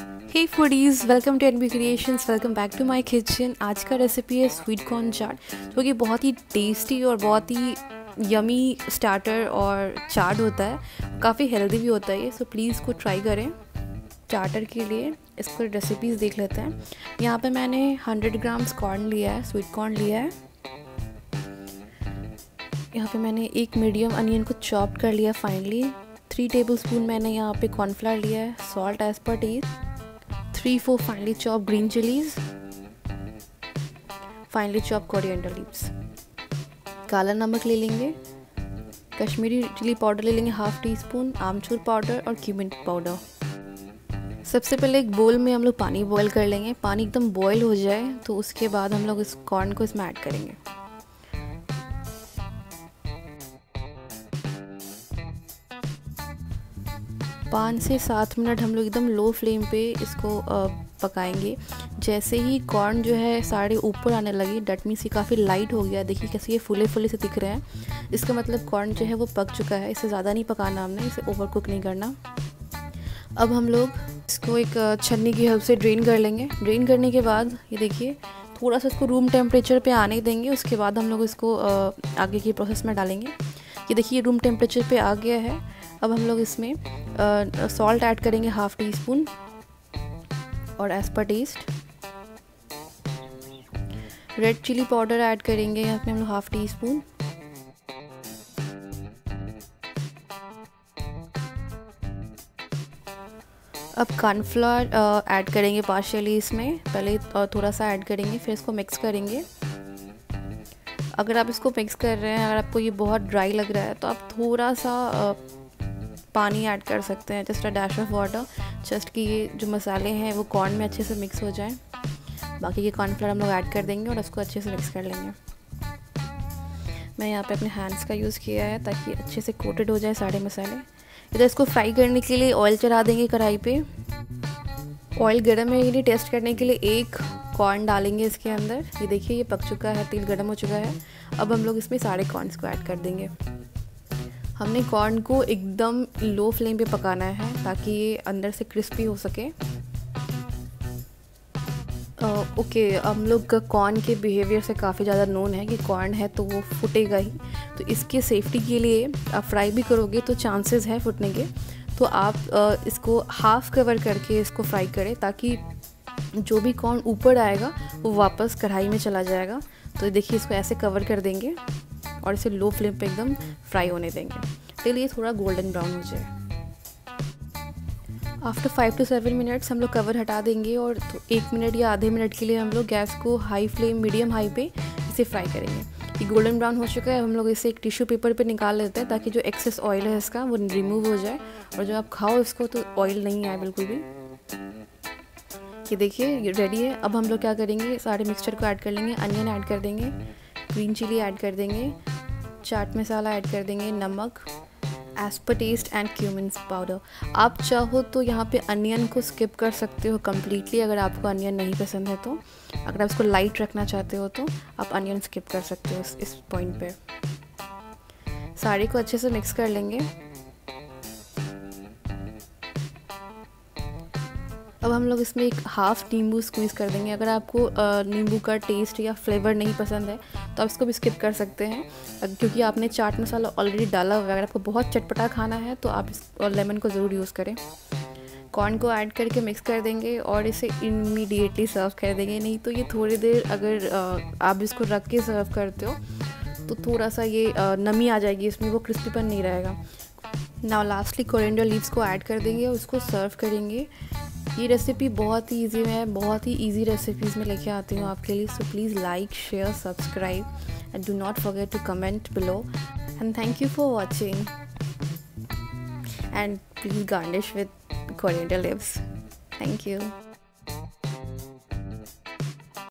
Hey foodies, welcome to NB creations, welcome back to my kitchen. आज का recipe है sweet corn चाट, जो कि बहुत ही टेस्टी और बहुत ही यमी स्टार्टर और चाट होता है। काफ़ी हेल्दी भी होता है ये, सो प्लीज़ इसको ट्राई करें। स्टार्टर के लिए इसको रेसिपीज़ देख लेते हैं। यहाँ पे मैंने 100 ग्राम्स कॉर्न लिया है, स्वीट कॉर्न लिया है। यहाँ पे मैंने एक मीडियम अनियन को चॉप कर लिया फाइनली। 3 टेबलस्पून मैंने यहाँ पे कॉर्नफ्लोर लिया है, salt as per taste, 3-4 finally chop green chillies, finally chop coriander leaves, काला नमक ले लेंगे, कश्मीरी चिली पाउडर ले लेंगे 1/2 टीस्पून, आमचूर पाउडर और क्यूमिन पाउडर। सबसे पहले एक बोल में हम लोग पानी बॉईल कर लेंगे। पानी एकदम बॉईल हो जाए तो उसके बाद हम लोग इस कॉर्न को इसमें ऐड करेंगे। पाँच से 7 मिनट हम लोग एकदम लो फ्लेम पे इसको पकाएंगे। जैसे ही कॉर्न जो है सारे ऊपर आने लगी, डट मीन्स ये काफ़ी लाइट हो गया। देखिए कैसे ये फूले फूले से दिख रहे हैं, इसका मतलब कॉर्न जो है वो पक चुका है। इसे ज़्यादा नहीं पकाना हमने, इसे ओवर कुक नहीं करना। अब हम लोग इसको एक छन्नी की हेल्प से ड्रेन कर लेंगे। ड्रेन करने के बाद ये देखिए थोड़ा सा इसको रूम टेम्परेचर पे आने देंगे। उसके बाद हम लोग इसको आगे की प्रोसेस में डालेंगे। ये देखिए रूम टेम्परेचर पे आ गया है। अब हम लोग इसमें सॉल्ट ऐड करेंगे 1/2 टीस्पून और as per taste. Red chilli powder add करेंगे यहाँ पे हम लोग 1/2 टीस्पून। अब कॉर्नफ्लोर ऐड करेंगे पार्शियली इसमें। पहले थोड़ा सा ऐड करेंगे, फिर इसको मिक्स करेंगे। अगर आप इसको मिक्स कर रहे हैं, अगर आपको ये बहुत ड्राई लग रहा है तो आप थोड़ा सा पानी ऐड कर सकते हैं, just a dash of water, just कि ये जो मसाले हैं वो कॉर्न में अच्छे से मिक्स हो जाएं। बाकी ये कॉर्नफ्लोर हम लोग ऐड कर देंगे और उसको अच्छे से मिक्स कर लेंगे। मैं यहाँ पे अपने हैंड्स का यूज़ किया है ताकि अच्छे से कोटेड हो जाए सारे मसाले। इधर इसको फ्राई करने के लिए ऑयल चढ़ा देंगे कढ़ाई पे। ऑयल गर्म है ये नहीं, टेस्ट करने के लिए एक कॉर्न डालेंगे इसके अंदर। ये देखिए ये पक चुका है, तेल गर्म हो चुका है। अब हम लोग इसमें सारे कॉर्नस को ऐड कर देंगे। हमने कॉर्न को एकदम लो फ्लेम पे पकाना है ताकि ये अंदर से क्रिस्पी हो सके। ओके, हम लोग का कॉर्न के बिहेवियर से काफ़ी ज़्यादा नोन है कि कॉर्न है तो वो फुटेगा ही। तो इसके सेफ्टी के लिए आप फ्राई भी करोगे तो चांसेस है फुटने के, तो आप इसको हाफ कवर करके इसको फ्राई करें ताकि जो भी कॉर्न ऊपर आएगा वो वापस कढ़ाई में चला जाएगा। तो देखिए इसको ऐसे कवर कर देंगे और इसे लो फ्लेम पे एकदम फ्राई होने देंगे टिल ये थोड़ा गोल्डन ब्राउन हो जाए। आफ्टर 5 to 7 मिनट्स हम लोग कवर हटा देंगे और 1 मिनट या आधे मिनट के लिए हम लोग गैस को हाई फ्लेम मीडियम हाई पे इसे फ्राई करेंगे। ये गोल्डन ब्राउन हो चुका है। हम लोग इसे एक टिश्यू पेपर पे निकाल लेते हैं ताकि जो एक्सेस ऑयल है इसका वो रिमूव हो जाए और जब आप खाओ इसको तो ऑयल नहीं आए बिल्कुल भी। ये देखिए ये रेडी है। अब हम लोग क्या करेंगे, सारे मिक्सचर को ऐड कर लेंगे। अनियन ऐड कर देंगे, ग्रीन चिली ऐड कर देंगे, चाट मसाला ऐड कर देंगे, नमक as per test and cumin powder. आप चाहो तो यहाँ पे अनियन को स्किप कर सकते हो कम्प्लीटली, अगर आपको अनियन नहीं पसंद है तो। अगर आप इसको लाइट रखना चाहते हो तो आप अनियन स्किप कर सकते हो इस पॉइंट पे। सारे को अच्छे से मिक्स कर लेंगे। अब हम लोग इसमें एक हाफ नींबू स्क्वीज़ कर देंगे। अगर आपको नींबू का टेस्ट या फ्लेवर नहीं पसंद है तो आप इसको भी स्किप कर सकते हैं, क्योंकि आपने चाट मसाला ऑलरेडी डाला हुआ है। अगर आपको बहुत चटपटा खाना है तो आप इस लेमन को ज़रूर यूज़ करें। कॉर्न को ऐड करके मिक्स कर देंगे और इसे इमीडिएटली सर्व कर देंगे। नहीं तो ये थोड़ी देर अगर आप इसको रख के सर्व करते हो तो थोड़ा सा ये नमी आ जाएगी इसमें, वो क्रिस्पीपन नहीं रहेगा। नाउ लास्टली कोरिएंडर लीव्स को ऐड कर देंगे और उसको सर्व करेंगे। ये रेसिपी बहुत ही इजी है, बहुत ही इजी रेसिपीज़ में लेके आती हूँ आपके लिए। So please like, share, subscribe and do not forget to comment below. And thank you for watching and please garnish with coriander leaves. Thank you.